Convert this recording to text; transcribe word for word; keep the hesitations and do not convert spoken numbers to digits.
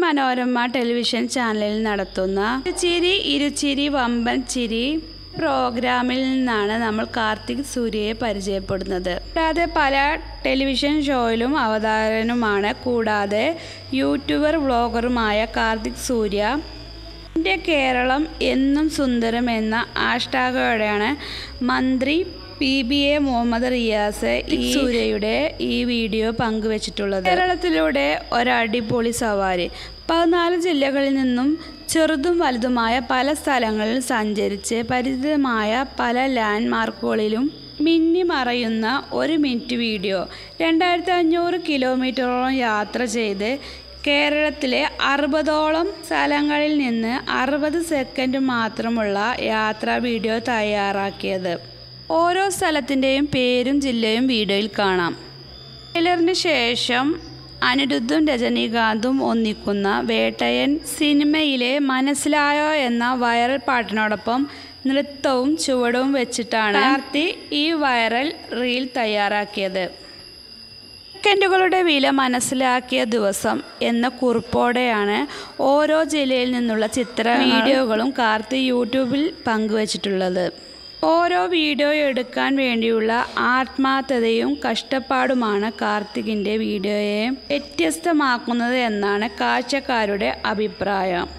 Manorama television ചാനലിൽ നടത്തുന്ന ചിരി ഇരുചിരി വമ്പൻ ചിരി പ്രോഗ്രാമിൽ നിന്നാണ് നമ്മൾ കാർത്തിക് സൂര്യയെ പരിചയപ്പെടുന്നത്. കൂടാതെ പല ടെലിവിഷൻ ഷോയിലും അവതാരകനുമാണ്. കൂടാതെ യൂട്യൂബർ വ്ളോഗറുമായ കാർത്തിക് സൂര്യ ഇന്ത്യ കേരളം എന്നും സുന്ദരം എന്ന ഹാഷ്ടാഗോടെയാണ് മന്ത്രി P B A Muhammad Riyas ഈ സൂര്യയുടെ ഈ വീഡിയോ പങ്കുവച്ചിട്ടുള്ളത്. കേരളത്തിലൂടെ ഒരടിപൊളി സവാരി. പതിനാല് ജില്ലകളിൽ നിന്നും ചെറുതും വലുതുമായ പല സ്ഥലങ്ങളിൽ സഞ്ചരിച്ച് പരിചിതമായ പല ലാൻഡ് മാർക്കുകളിലും മിന്നി മറയുന്ന ഒരു മിനിറ്റ് വീഡിയോ. രണ്ടായിരത്തി അഞ്ഞൂറ് കിലോമീറ്ററോളം യാത്ര ചെയ്ത് കേരളത്തിലെ അറുപതോളം സ്ഥലങ്ങളിൽ നിന്ന് അറുപത് സെക്കൻഡ് മാത്രമുള്ള യാത്രാ വീഡിയോ തയ്യാറാക്കിയത്. ഓരോ സ്ഥലത്തിൻ്റെയും പേരും ജില്ലയും വീഡിയോയിൽ കാണാം. ട്രെയിലറിന് ശേഷം അനിരുദ്ധും രജനീകാന്തും ഒന്നിക്കുന്ന വേട്ടയൻ സിനിമയിലെ മനസ്സിലായോ എന്ന വൈറൽ പാട്ടിനോടൊപ്പം നൃത്തവും ചുവടും വെച്ചിട്ടാണ് കാർത്തി ഈ വൈറൽ റീൽ തയ്യാറാക്കിയത്. സെക്കൻഡുകളുടെ വില മനസ്സിലാക്കിയ ദിവസം എന്ന കുറിപ്പോടെയാണ് ഓരോ ജില്ലയിൽ നിന്നുള്ള ചിത്ര വീഡിയോകളും കാർത്തി യൂട്യൂബിൽ പങ്കുവച്ചിട്ടുള്ളത്. ഓരോ വീഡിയോ എടുക്കാൻ വേണ്ടിയുള്ള ആത്മാർത്ഥതയും കഷ്ടപ്പാടുമാണ് കാർത്തികിൻ്റെ വീഡിയോയെ വ്യത്യസ്തമാക്കുന്നത് എന്നാണ് കാഴ്ചക്കാരുടെ അഭിപ്രായം.